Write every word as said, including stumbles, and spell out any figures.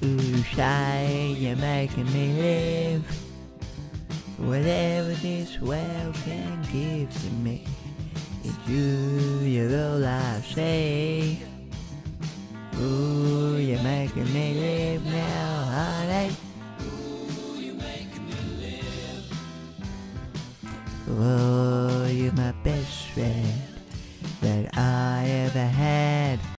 Ooh, shine, you're making me live. Whatever this world can give to me, it's you, you're all I say. Ooh, you're making me live now, honey. Ooh, you're making me live. Oh, you're my best friend that I ever had.